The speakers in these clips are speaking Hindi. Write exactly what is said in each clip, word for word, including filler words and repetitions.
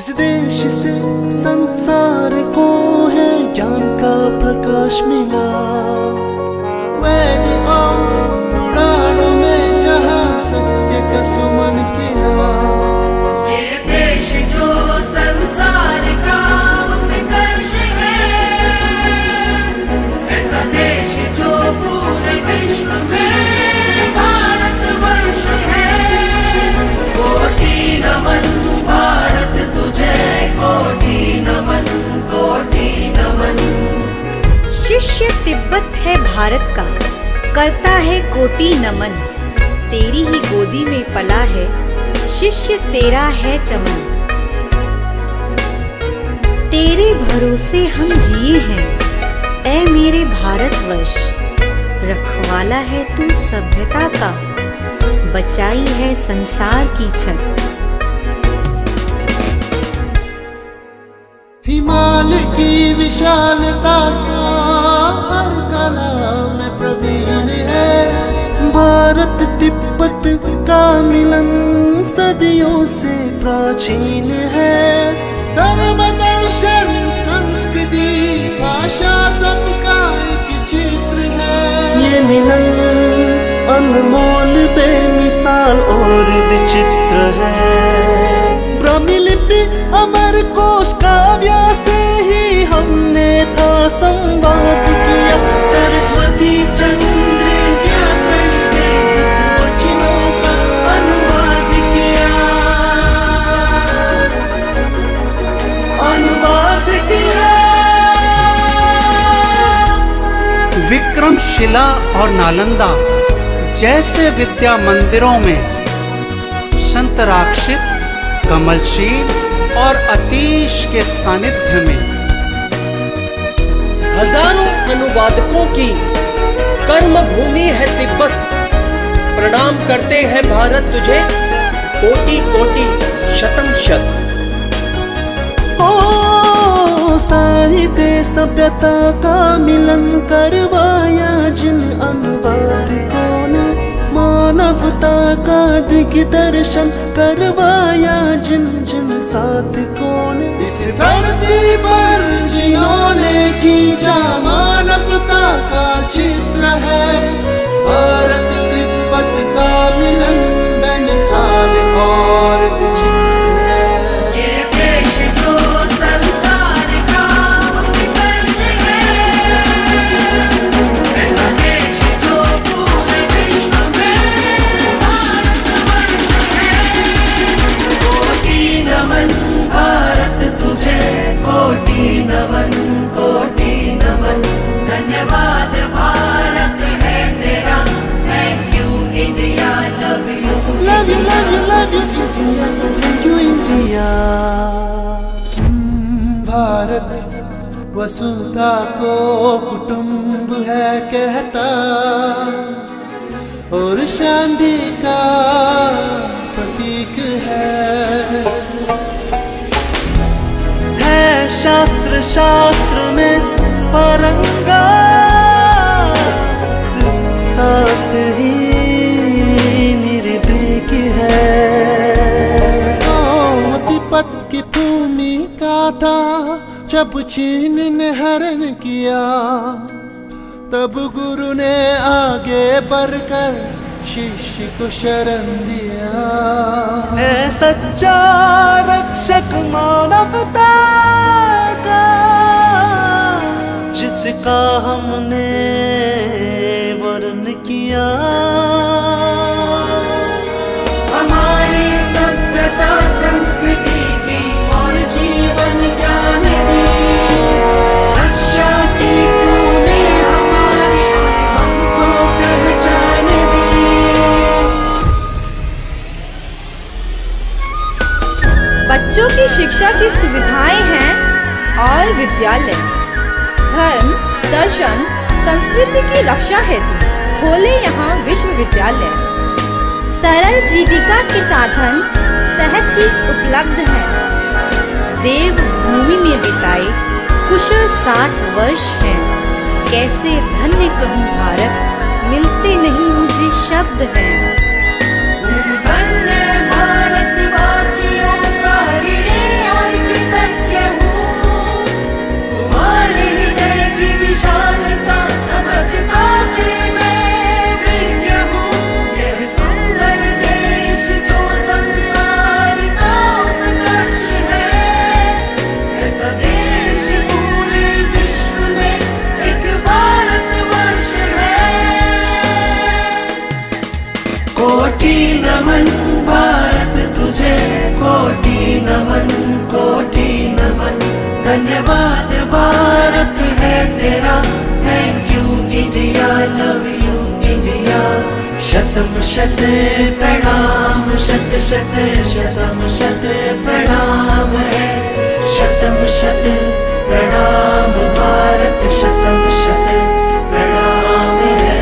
जिस देश से संसार को है ज्ञान का प्रकाश मिला, वैद और पुराणों में जहाँ सत्य का सुमन खिला। ये देश जो संसार का उत्कर्ष है, ऐसा देश जो पूरे विश्व में भारतवर्ष है। कोटि नमन भारत तुझे, कोटि नमन, कोटि नमन। शिष्य तिब्बत है भारत का, करता है कोटि नमन। तेरी ही गोदी में पला है, शिष्य तेरा है चमन। तेरे भरोसे हम जिए हैं, ऐ मेरे भारतवर्ष। रखवाला है तू सभ्यता का, बचाई है संसार की छत। हिमालय की विशालता सार कला में प्रवीण है। भारत तिब्बत का मिलन सदियों से प्राचीन है। धर्म दर्शन संस्कृति भाषा सबका एक चित्र है। ये मिलन अनमोल बेमिसाल और विचित्र है। ब्रह्मलिपि अमर कोश काव्य से ही हमने था संवाद किया। सरस्वती चंद्र व्याकरण से वचनों का अनुवाद किया, अनुवाद किया। विक्रमशिला और नालंदा जैसे विद्या मंदिरों में संतराक्षित, कमलशील और अतीश के सानिध्य में हजारों अनुवादकों की कर्म भूमि है तिब्बत। प्रणाम करते हैं भारत तुझे, कोटि कोटि शतम शत। ओ साहित्य सभ्यता का मिलन करवाया जिन अनुवादकों ने, मानवता का दिग्दर्शन करवाया जिन जिन साधकों ने। इस धरती पर जिन्होंने खींचा मानवता का चित्र है। भारत तिब्बत का मिलन बेमिसाल और विचित्र है। ये देश जो संसार का उत्कर्ष है, ऐसा देश जो पूरे विश्व में भारतवर्ष है। कोटि नमन भारत तुझे, कोटि नमन, कोटि नमन। धन्यवाद भारत है तेरा, thank you India, love you, Love you, love you, love you, India, thank you, India। Bharat वसुधा को कुटुंब है कहता, और शांति का प्रतीक है। है शास्त्र शास्त्र में पारंगत, साथ ही निर्भीक है। ओ तिब्बत की भूमि का था जब चीन ने हरण किया, तब गुरु ने आगे बढ़कर शिष्य को शरण दिया। है सच्चा रक्षक मानवता का, जिसका हमने वर्ण किया। हमारी सभ्यता संस्कृति की और जीवन ज्ञान की रक्षा की तूने हमारी, हमको पहचान दी। बच्चों की शिक्षा की सुविधाएं हैं और विद्यालय धर्म, दर्शन, संस्कृति की रक्षा हेतु खोले यहाँ विश्वविद्यालय। सरल जीविका के साधन सहज ही उपलब्ध हैं। देव भूमि में बिताए कुशल साठ वर्ष हैं। कैसे धन्य कहूँ भारत, मिलते नहीं मुझे शब्द हैं। धन्य भारतवासियों का हृदय और धन्यवाद भारत है तेरा, thank you India, love you India. शतम शत प्रणाम, शत शत शतम शत प्रणाम है, शतम शत प्रणाम भारत, शतम शत प्रणाम है।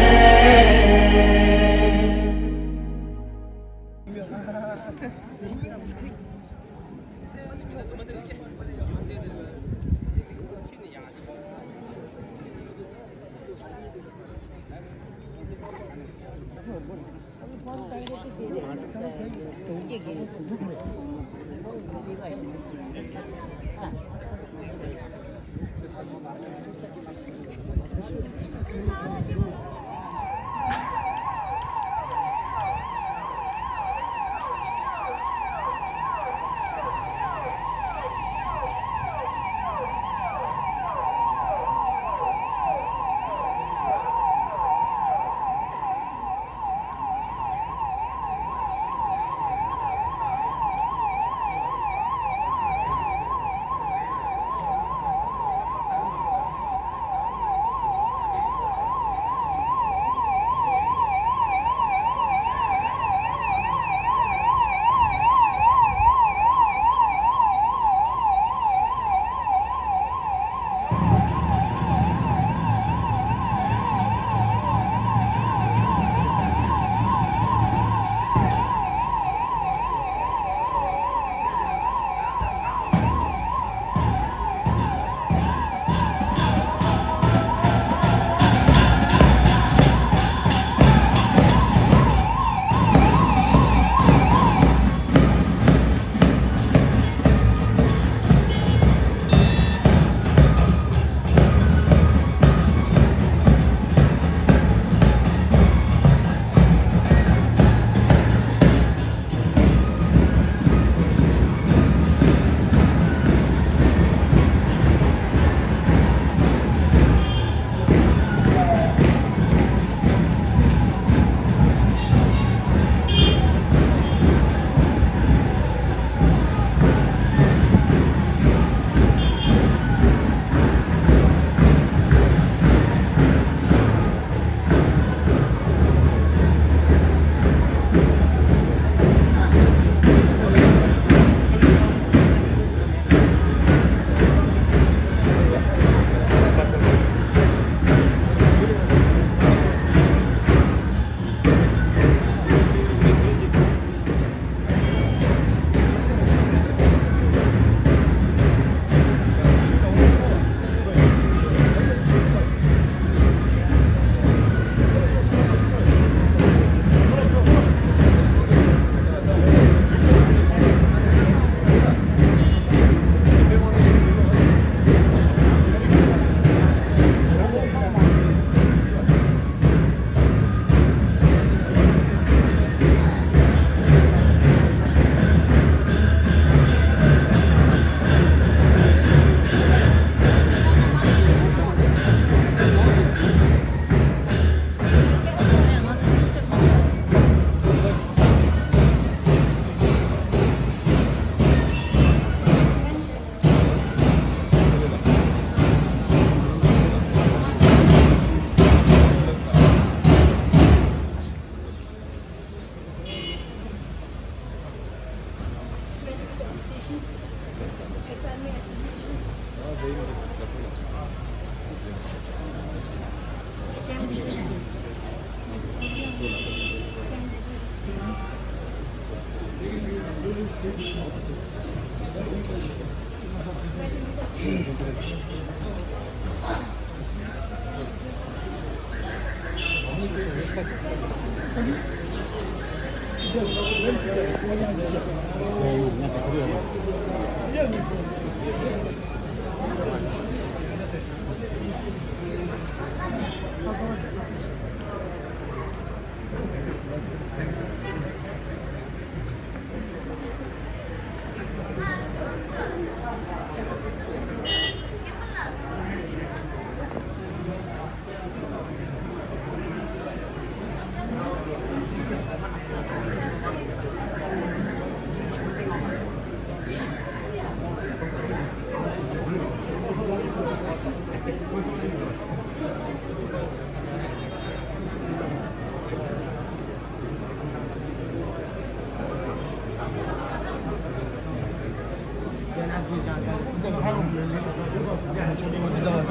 छोटी मोटी दवा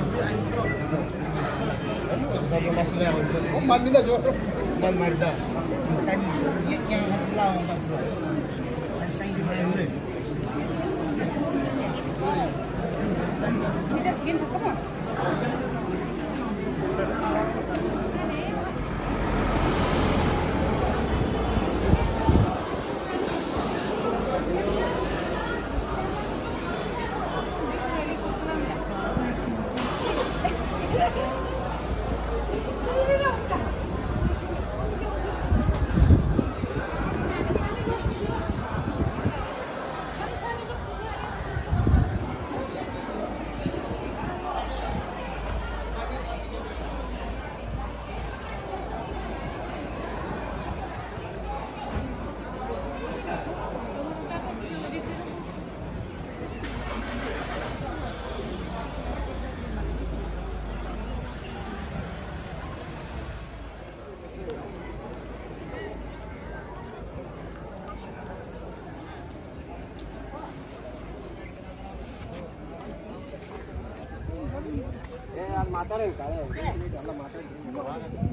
सब मसले वो मान दिया जो मान मारता side yang flow tak bro dan saya di mana dulu kita segini tak apa ಮಾತಾಡೋದು